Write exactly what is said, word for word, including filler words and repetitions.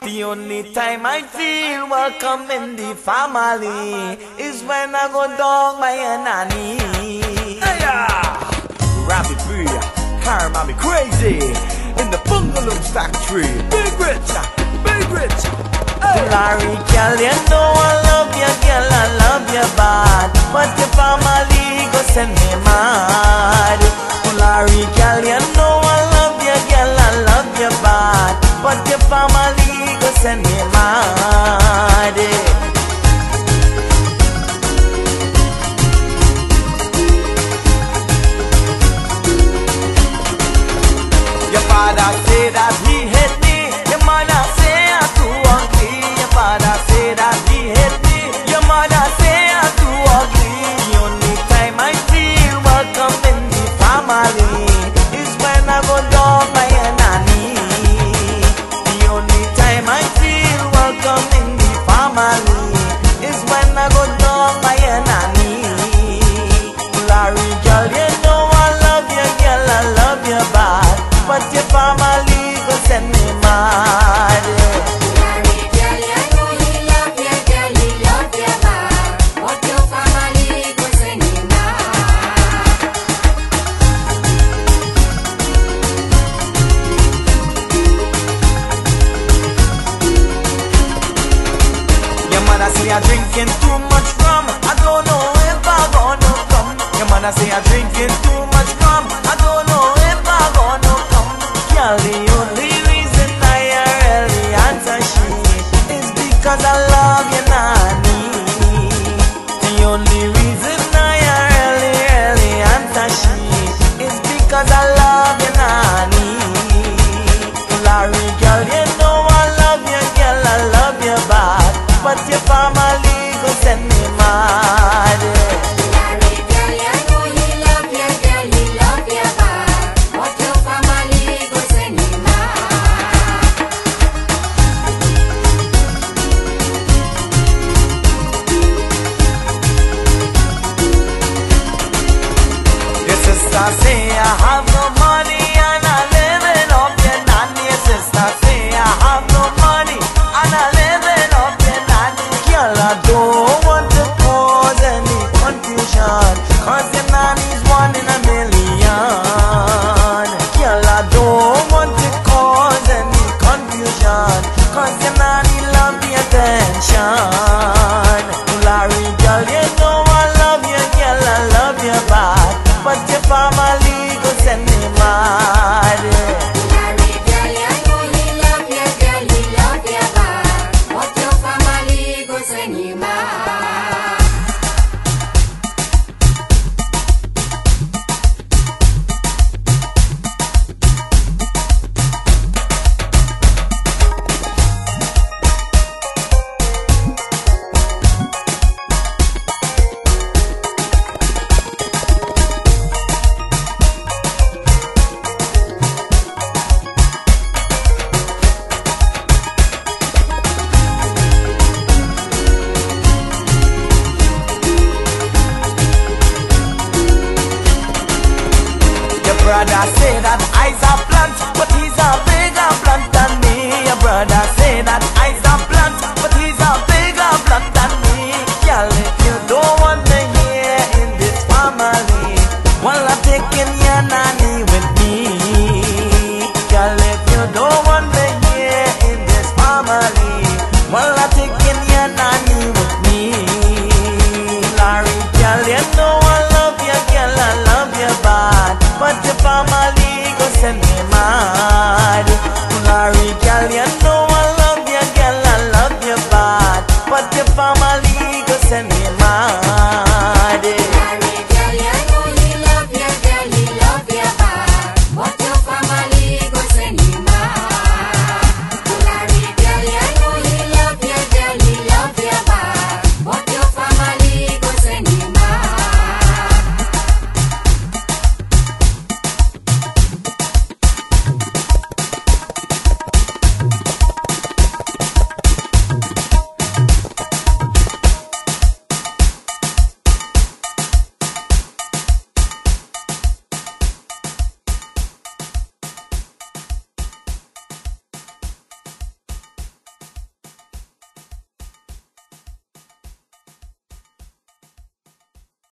The only time I feel welcome in the family is when I go down my nanny. Rabbit free, car mommy crazy in the bungalow factory. Big rich, big rich. Larry, girl, you know I love you, girl, I love you bad, but your family go send me mad. Larry, girl, you know I love you, girl, I love you bad, but your family go send me mad. Your father say that he hate me, your mother say I'm too ugly. Your father say that he hate me, your mother say I'm too ugly. The only time I feel welcome in the family is when I go down my nanny. The only time I feel welcome in the family is when I go down my nanny. Larry, girl, you know I love you, girl, I love you bad, but your family go send me mad. Larry, girl, you know he love you, girl, he love you bad, but your family go send me mad. Your mother say I'm drinking too much rum, I don't know if I'm gonna come. Your mother say I'm drinking too much rum, I don't know if I'm gonna come. Girl, the only reason I really answer she is because I love you, nanny. The only reason I really, really answer she is because I love you, nanny. Larry, girl, you